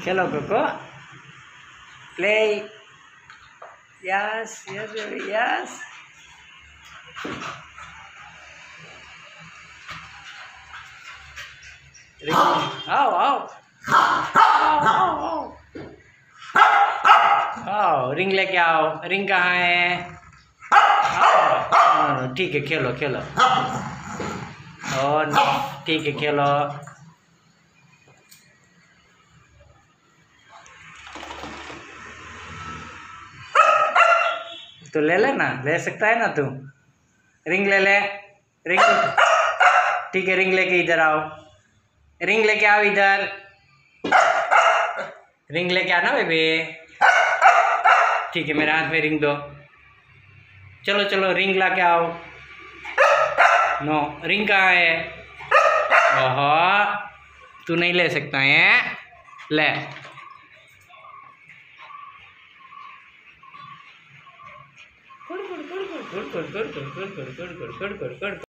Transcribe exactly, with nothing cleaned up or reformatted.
खेलो कोको, play. Yes, yes, baby, yes. Ring. आओ आओ आओ आओ आओ आओ, रिंग लेके आओ। रिंग कहाँ है? आओ, ठीक है, खेलो खेलो। और ठीक है, खेलो। तो ले ले ना, ले सकता है ना तू। रिंग ले ले, रिंग। ठीक है, रिंग लेके इधर आओ। रिंग लेके आओ इधर। रिंग लेके आना बेबी। ठीक है, मेरे हाथ में रिंग दो। चलो चलो, रिंग ला के आओ। नो, रिंग कहाँ है? ओहो, तू नहीं ले सकता है। ले। Good good good good good good good good good good good good good good.